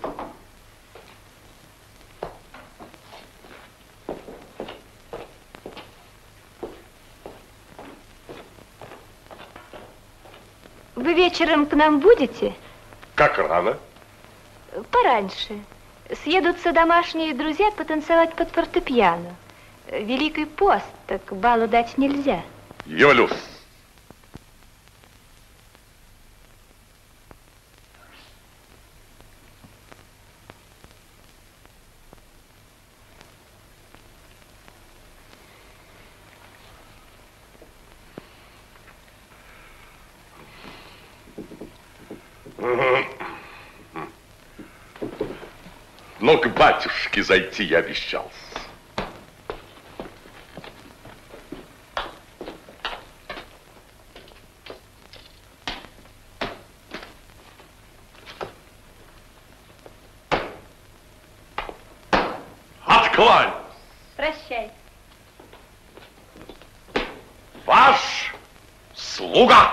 Вы вечером к нам будете? Как рано? Пораньше. Съедутся домашние друзья потанцевать под фортепиано. Великий пост, так балу дать нельзя. Явлюсь. Но к батюшке зайти я обещался. Отклань! Прощай. Ваш слуга!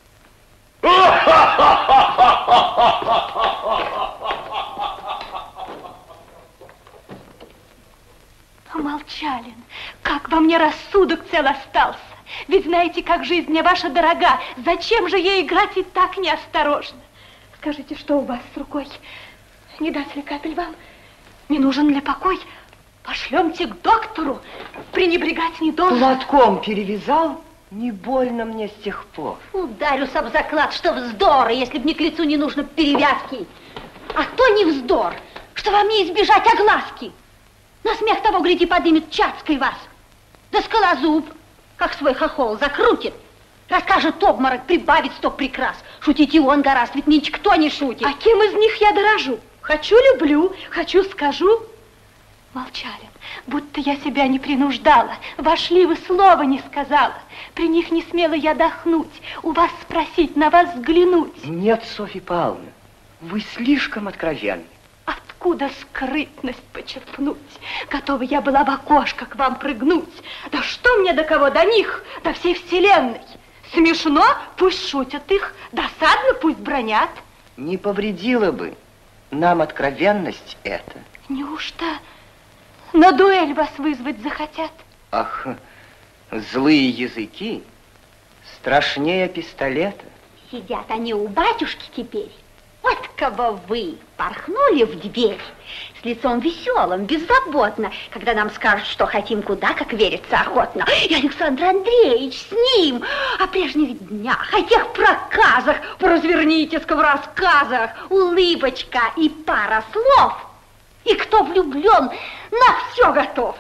Молчалин, как во мне рассудок цел остался. Ведь знаете, как жизнь мне ваша дорога. Зачем же ей играть и так неосторожно? Скажите, что у вас с рукой? Не дать ли капель вам? Не нужен ли покой? Пошлемте к доктору. Пренебрегать не должен. Платком перевязал? Не больно мне с тех пор. Ударюсь об заклад, что вздор, если б не к лицу не нужно перевязки. А то не вздор, что вам не избежать огласки. На смех того, гляди, подымет чацкой вас. Да скалозуб, как свой хохол, закрутит. Расскажет обморок, прибавит сто прикрас. Шутить и он гораст, ведь нынче кто не шутит. А кем из них я дорожу? Хочу — люблю, хочу — скажу. Молчалин, будто я себя не принуждала. Вошли, вы слова не сказала. При них не смела я дохнуть, у вас спросить, на вас взглянуть. Нет, Софья Павловна, вы слишком откровенны. Откуда скрытность почерпнуть? Готова я была в окошко к вам прыгнуть. Да что мне до кого, до них, до всей вселенной? Смешно? Пусть шутят их, досадно пусть бронят. Не повредило бы нам откровенность это. Неужто на дуэль вас вызвать захотят? Ах, злые языки страшнее пистолета. Сидят они у батюшки теперь. Вот кого вы порхнули в дверь с лицом веселым, беззаботно, когда нам скажут, что хотим куда, как верится охотно. И Александр Андреевич с ним о прежних днях, о тех проказах, поразвернитесь-ка в рассказах, улыбочка и пара слов. И кто влюблен, на все готов.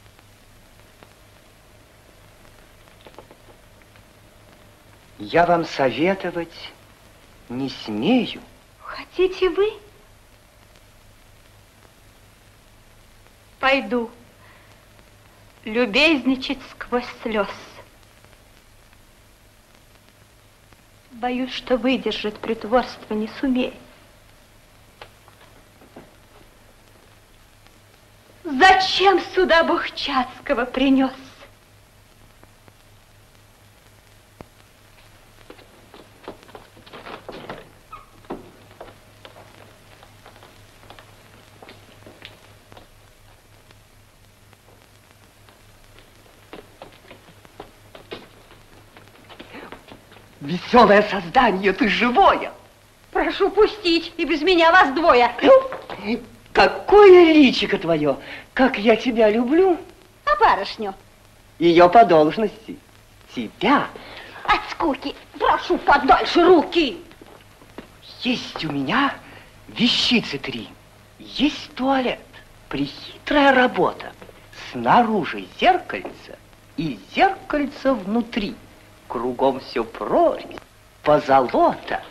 Я вам советовать не смею. Хотите вы? Пойду любезничать сквозь слез. Боюсь, что выдержать притворство не сумею. Зачем сюда Бог Чацкого принес? Веселое создание, ты живое. Прошу пустить, и без меня вас двое. Какое личико твое, как я тебя люблю. А барышню? Ее по должности. Тебя. От скуки. Прошу подальше руки. Есть у меня вещицы три. Есть туалет. Прехитрая работа. Снаружи зеркальце и зеркальце внутри. Кругом все прорезь, позолота.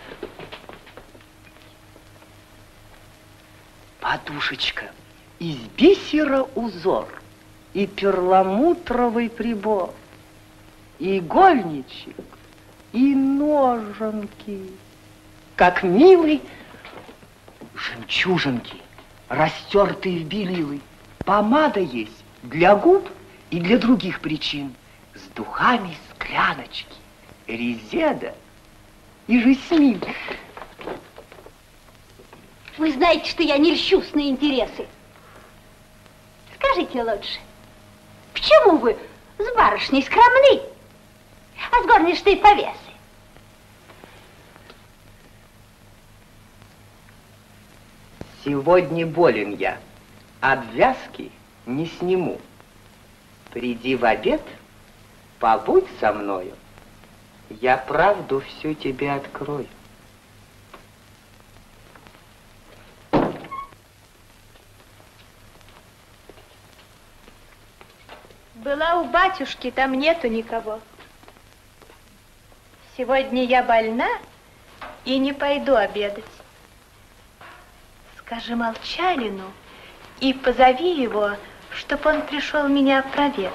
Подушечка из бисера узор и перламутровый прибор. Игольничек и ноженки. Как милый жемчужинки, растертые в белилы. Помада есть для губ и для других причин. С духами скляночки, резеда и жасмин. Вы знаете, что я не льщусь на интересы. Скажите лучше, почему вы с барышней скромны, а с горничной повесы? Сегодня болен я, обвязки не сниму. Приди в обед, побудь со мною, я правду всю тебе открою. Была у батюшки, там нету никого. Сегодня я больна и не пойду обедать. Скажи Молчалину и позови его, чтоб он пришел меня проведать.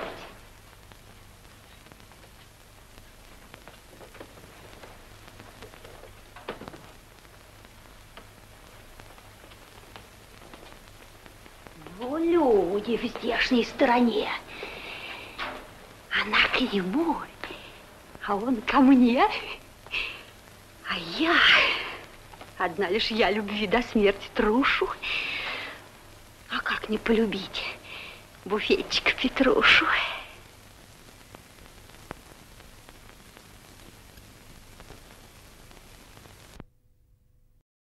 Ну, люди в здешней стороне. Она к нему, а он ко мне. А я, одна лишь я любви до смерти трушу. А как не полюбить буфетчика Петрушу?